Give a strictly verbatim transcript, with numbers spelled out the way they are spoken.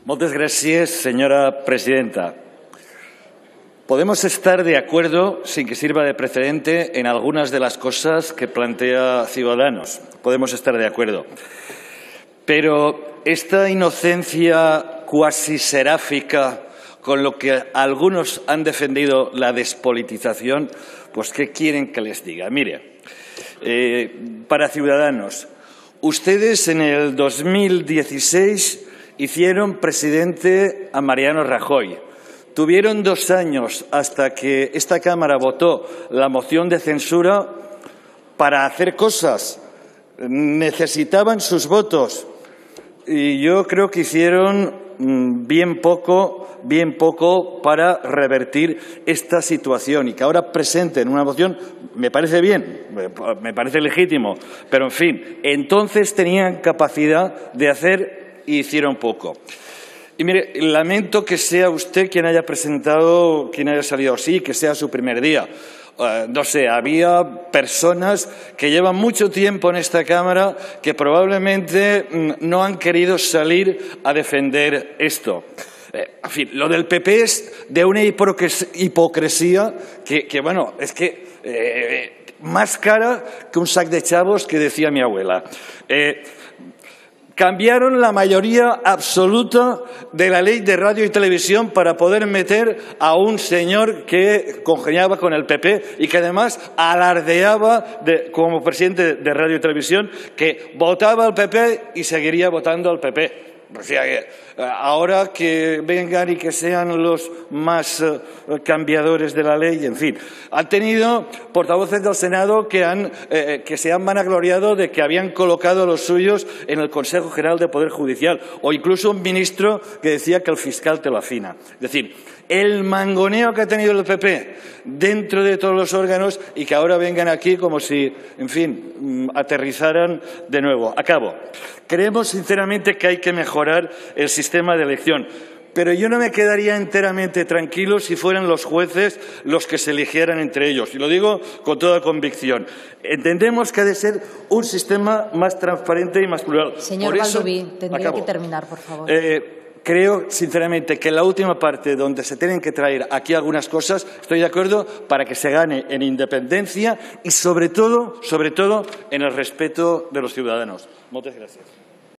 Moltes gràcies, señora presidenta. Podemos estar de acuerdo, sin que sirva de precedente, en algunas de las cosas que plantea Ciudadanos. Podemos estar de acuerdo. Pero esta inocencia cuasi seráfica con lo que algunos han defendido la despolitización, pues ¿qué quieren que les diga? Mire, eh, para Ciudadanos, ustedes en el dos mil dieciséis hicieron presidente a Mariano Rajoy. Tuvieron dos años hasta que esta Cámara votó la moción de censura para hacer cosas. Necesitaban sus votos y yo creo que hicieron bien poco, bien poco para revertir esta situación y que ahora presenten una moción me parece bien, me parece legítimo, pero en fin, entonces tenían capacidad de hacer y hicieron poco. Y mire, lamento que sea usted quien haya presentado, quien haya salido así, que sea su primer día. Uh, no sé, había personas que llevan mucho tiempo en esta Cámara que probablemente mm, no han querido salir a defender esto. Eh, en fin, lo del P P es de una hipocresía que, que bueno, es que eh, más cara que un sac de chavos, que decía mi abuela. Eh, Cambiaron la mayoría absoluta de la ley de radio y televisión para poder meter a un señor que congeniaba con el P P y que además alardeaba de, como presidente de radio y televisión que votaba al P P y seguiría votando al P P. O sea, que ahora que vengan y que sean los más uh, cambiadores de la ley, en fin. Han tenido portavoces del Senado que, han, eh, que se han vanagloriado de que habían colocado los suyos en el Consejo General de Poder Judicial, o incluso un ministro que decía que el fiscal te lo afina. Es decir, el mangoneo que ha tenido el P P dentro de todos los órganos y que ahora vengan aquí como si, en fin, aterrizaran de nuevo. Acabo. Creemos sinceramente que hay que mejorar el sistema de elección, pero yo no me quedaría enteramente tranquilo si fueran los jueces los que se eligieran entre ellos. Y lo digo con toda convicción. Entendemos que ha de ser un sistema más transparente y más plural. Señor Baldoví, tendría que terminar, por favor. Eh, Creo, sinceramente, que en la última parte donde se tienen que traer aquí algunas cosas, estoy de acuerdo para que se gane en independencia y, sobre todo, sobre todo, en el respeto de los ciudadanos. Muchas gracias.